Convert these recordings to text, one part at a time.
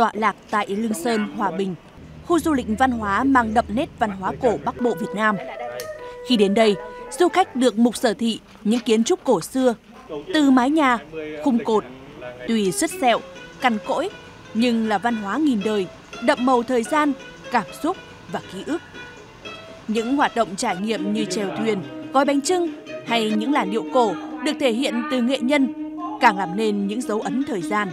tọa lạc tại Lương Sơn, Hòa Bình, khu du lịch văn hóa mang đậm nét văn hóa cổ Bắc Bộ Việt Nam. Khi đến đây, du khách được mục sở thị những kiến trúc cổ xưa, từ mái nhà, khung cột, tuy sứt sẹo, cằn cỗi, nhưng là văn hóa nghìn đời, đậm màu thời gian, cảm xúc và ký ức. Những hoạt động trải nghiệm như chèo thuyền, gói bánh chưng hay những làn điệu cổ được thể hiện từ nghệ nhân, càng làm nên những dấu ấn thời gian.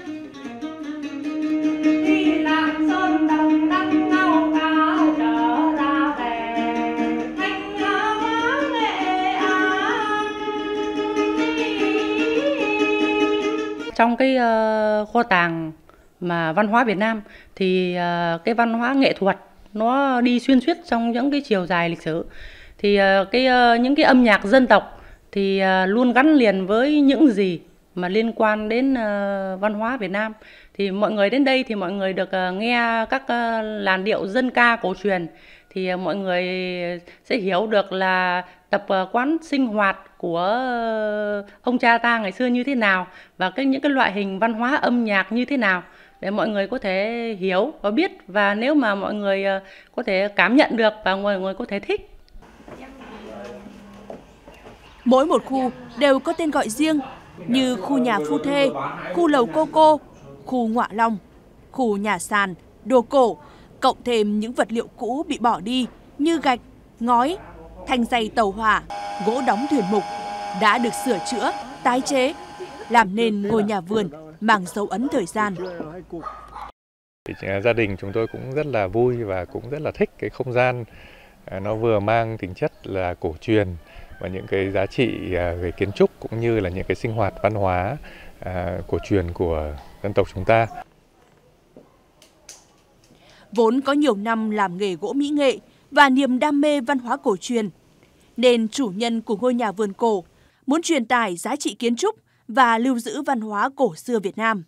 Trong cái kho tàng mà văn hóa Việt Nam thì cái văn hóa nghệ thuật nó đi xuyên suốt trong những cái chiều dài lịch sử. Thì những cái âm nhạc dân tộc thì luôn gắn liền với những gì mà liên quan đến văn hóa Việt Nam. Thì mọi người đến đây thì mọi người được nghe các làn điệu dân ca cổ truyền, thì mọi người sẽ hiểu được là tập quán sinh hoạt của ông cha ta ngày xưa như thế nào và những cái loại hình văn hóa âm nhạc như thế nào để mọi người có thể hiểu và biết, và nếu mà mọi người có thể cảm nhận được và mọi người có thể thích. Mỗi một khu đều có tên gọi riêng như khu nhà phu thê, khu lầu cô, khu ngọa long, khu nhà sàn, đồ cổ, cộng thêm những vật liệu cũ bị bỏ đi như gạch, ngói, thanh giày tàu hỏa, gỗ đóng thuyền mục đã được sửa chữa, tái chế, làm nên ngôi nhà vườn mang dấu ấn thời gian. Gia đình chúng tôi cũng rất là vui và cũng rất là thích cái không gian, nó vừa mang tính chất là cổ truyền và những cái giá trị về kiến trúc cũng như là những cái sinh hoạt văn hóa cổ truyền của dân tộc chúng ta. Vốn có nhiều năm làm nghề gỗ mỹ nghệ và niềm đam mê văn hóa cổ truyền, nên chủ nhân của ngôi nhà vườn cổ muốn truyền tải giá trị kiến trúc và lưu giữ văn hóa cổ xưa Việt Nam.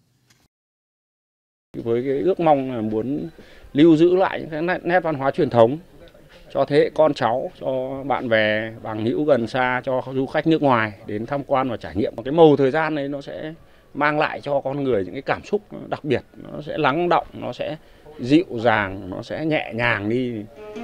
Với cái ước mong là muốn lưu giữ lại những cái nét văn hóa truyền thống cho thế hệ con cháu, cho bạn bè, bằng hữu gần xa, cho du khách nước ngoài đến tham quan và trải nghiệm. Cái màu thời gian này nó sẽ mang lại cho con người những cái cảm xúc đặc biệt, nó sẽ lắng đọng, nó sẽ dịu dàng, nó sẽ nhẹ nhàng đi.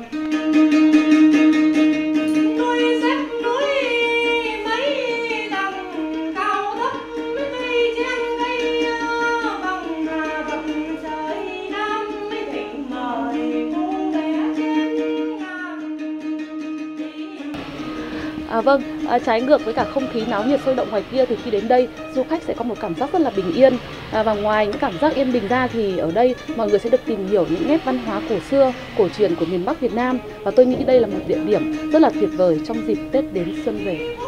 Vâng, trái ngược với cả không khí náo nhiệt sôi động ngoài kia thì khi đến đây du khách sẽ có một cảm giác rất là bình yên. Và ngoài những cảm giác yên bình ra thì ở đây mọi người sẽ được tìm hiểu những nét văn hóa cổ xưa, cổ truyền của miền Bắc Việt Nam. Và tôi nghĩ đây là một địa điểm rất là tuyệt vời trong dịp Tết đến xuân về.